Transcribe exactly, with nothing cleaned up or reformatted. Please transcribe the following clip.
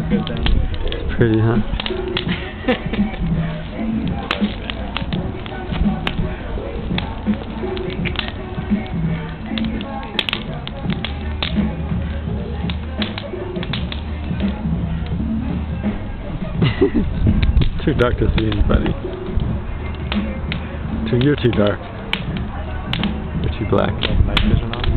good down there. It's pretty, huh? Too dark to see anybody. Too, you're too dark. You're too black. Night vision on?